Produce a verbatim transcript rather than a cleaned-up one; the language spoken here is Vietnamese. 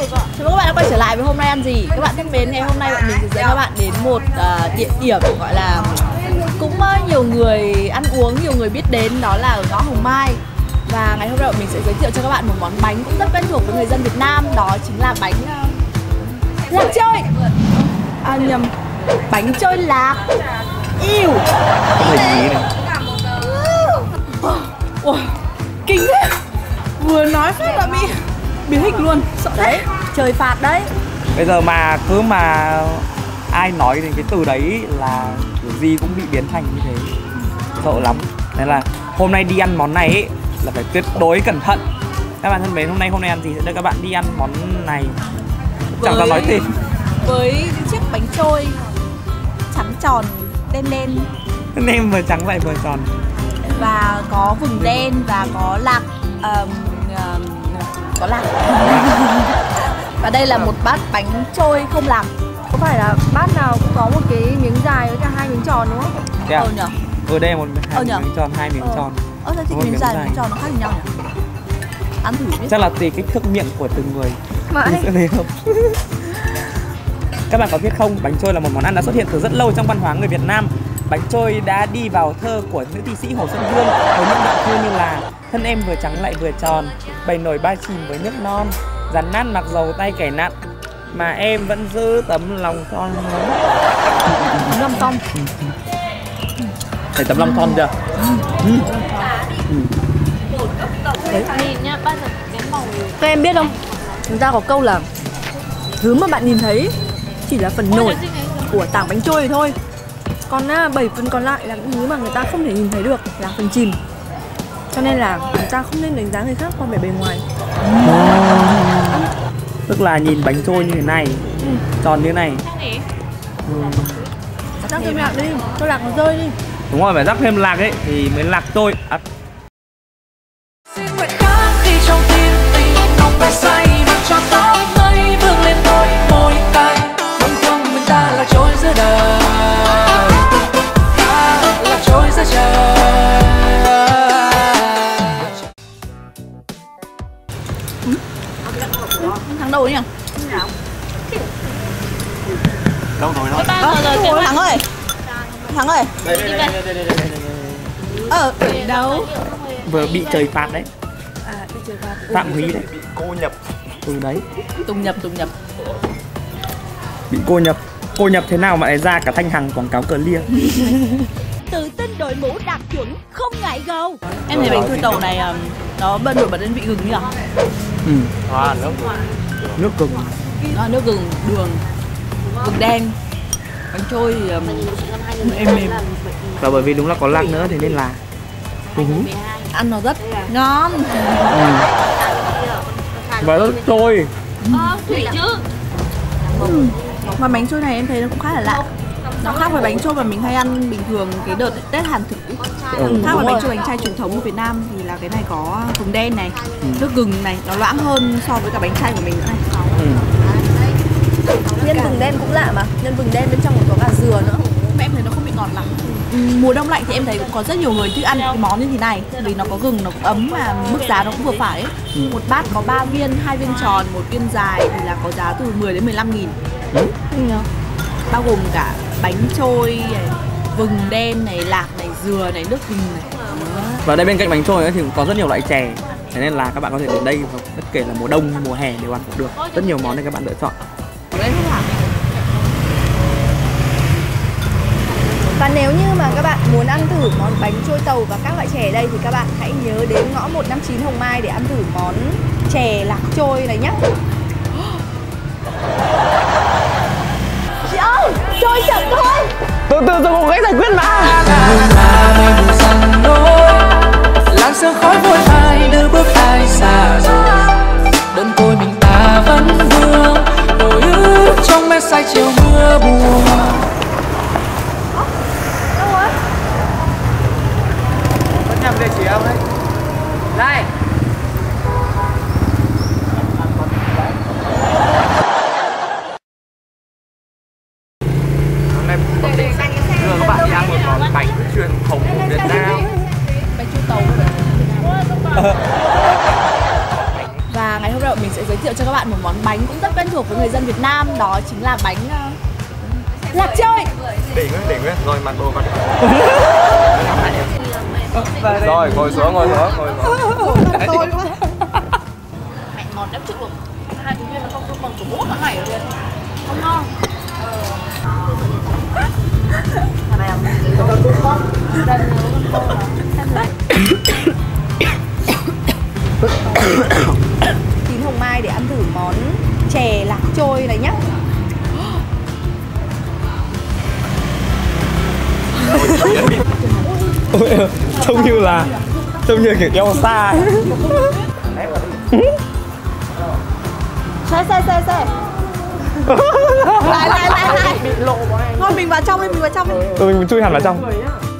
Chào mừng các bạn đã quay trở lại với Hôm Nay Ăn Gì. Các bạn thân mến, ngày hôm nay bọn mình sẽ dẫn các bạn đến một uh, địa điểm gọi là cũng uh, nhiều người ăn uống, nhiều người biết đến, đó là ở ngõ Hồng Mai. Và ngày hôm nay bọn mình sẽ giới thiệu cho các bạn một món bánh cũng rất quen thuộc với người dân Việt Nam, đó chính là bánh uh, lạc trôi. À nhầm, bánh trôi lạc. Yêu. Ủa, kinh thế. Vừa nói phát là bị biến hình luôn, sợ đấy, trời phạt đấy. Bây giờ mà cứ mà ai nói đến cái từ đấy là kiểu gì cũng bị biến thành như thế, sợ lắm. Nên là hôm nay đi ăn món này ấy, là phải tuyệt đối cẩn thận. Các bạn thân mến, hôm nay hôm nay ăn gì sẽ đưa các bạn đi ăn món này. Chẳng có nói tên. Với những chiếc bánh trôi trắng tròn đen đen, nên vừa trắng lại vừa tròn, và có vừng đen và có lạc, um, um, có lạc. Và đây là một bát bánh trôi không lạc. Có phải là bát nào cũng có một cái miếng dài với cả hai miếng tròn đúng không? Yeah. Ờ nhở. Ở đây một hai ờ miếng tròn, hai miếng ờ. tròn. Ờ thế thì miếng dài và miếng tròn nó khác nhau nhỉ? Ăn thử biết. Chắc là tùy kích thước miệng của từng người. Mãi. Sẽ thấy không? Các bạn có biết không, bánh trôi là một món ăn đã xuất hiện từ rất lâu trong văn hóa người Việt Nam. Bánh trôi đã đi vào thơ của nữ thi sĩ Hồ Xuân Hương với những đoạn thơ như là: thân em vừa trắng lại vừa tròn, bày nổi ba chìm với nước non, rắn nát mặc dầu tay kẻ nặn, mà em vẫn giữ tấm lòng son. Tấm lòng son. Thấy tấm lòng son chưa? Ừ. Ừ. Nhìn nhá, bao giờ cái màu. Các em biết không? Chúng ta có câu là thứ mà bạn nhìn thấy chỉ là phần nổi của tảng bánh trôi thôi. Còn bảy phần còn lại là những thứ mà người ta không thể nhìn thấy được, là phần chìm. Cho nên là chúng ta không nên đánh giá người khác qua vẻ bề ngoài. Tức là nhìn bánh trôi như thế này, ừ. tròn như thế này. Ừ. Rắc thêm lạc đi, cho lạc nó rơi đi. Đúng rồi, phải rắc thêm lạc ấy thì mới lạc trôi. À. Thắng đâu nhỉ? Đâu rồi nó? Ờ, Thắng ơi. Thắng ơi. Đây đây đây đây đây đây. Ờ, đâu? Vừa bị trời phạt đấy. À, bị trời phạt. Phạm Húy đấy. Bị cô nhập. Ừ đấy. Tùng nhập, Tùng nhập. Bị cô nhập. Cô nhập thế nào mà lại ra cả thanh hàng quảng cáo Clear. Tự tin đội mũ đạt chuẩn, không ngại gầu. Em thấy bánh trôi tàu này nó bên nổi bật lên vị gừng nhỉ? Ừ. À, nước nước gừng. Nó là nước gừng, đường, gừng đen. Bánh trôi thì um, êm êm. Và bởi vì đúng là có lạc nữa thì nên là ừ. Ăn nó rất ngon. Ừ. Và rất trôi. Ờ, thủy chứ. Ừ. Mà bánh trôi này em thấy nó cũng khá là lạ. Nó khác với bánh trôi mà mình hay ăn bình thường cái đợt Tết Hàn thực. Ừ, khác với bánh trôi bánh chay truyền thống của Việt Nam thì là cái này có gừng đen này, ừ. nước gừng này, nó loãng hơn so với cả bánh chay của mình nữa này. Ừ. Nhân vừng đen cũng lạ mà, nhân vừng đen bên trong còn có cả dừa nữa. Mà em thấy nó không bị ngọt lắm. Ừ, mùa đông lạnh thì em thấy cũng có rất nhiều người thích ăn cái món như thế này vì nó có gừng, nó cũng ấm mà mức giá nó cũng vừa phải ấy. Ừ. Một bát có ba viên, hai viên tròn, một viên dài thì là có giá từ mười đến mười lăm nghìn. Ừ. Ừ. Bao gồm cả bánh trôi này, vừng đen này, lạc này, dừa này, nước gừng này. Và đây bên cạnh bánh trôi ấy thì cũng có rất nhiều loại chè. Thế nên là các bạn có thể đến đây bất kể là mùa đông hay mùa hè đều ăn cũng được. Rất nhiều món để các bạn lựa chọn. Và nếu như mà các bạn muốn ăn thử món bánh trôi tàu và các loại chè ở đây thì các bạn hãy nhớ đến ngõ một năm chín Hồng Mai để ăn thử món chè lạc trôi này nhé. Chị ơi, trôi chậm thôi. Từ từ tôi có cách giải quyết mà. Làn sương khói vội ai đưa bước ai xa rồi, đơn côi mình ta vẫn vương hồi ức trong mê say chiều mưa buồn. Đâu rồi? Vẫn nhầm địa chỉ ông ấy. Đây. Hôm nay đưa các bạn đi ăn một món bánh truyền thống của Việt Nam. Bánh trôi tàu. Và ngày hôm nay mình sẽ giới giới thiệu cho các bạn một món bánh cũng rất quen thuộc với người dân Việt Nam, đó chính là bánh uh, lạc chơi. Đỉnh á, đỉnh á, rồi mặc đồ mặc. Rồi, ngồi xuống, ngồi xuống, ngồi xuống. Mẹ ngon đắp chịu được. Hai thứ viên nó không không bằng của bố cả ngày rồi. Không ngon. Tín Hồng Mai để ăn thử món chè lạc trôi này nhá. Trông như là trông như kiểu eo xa. Xe xe xe xe. Lại lại lại lại. Thôi mình vào trong đi, mình vào trong đi. Ừ, mình chui hẳn vào trong.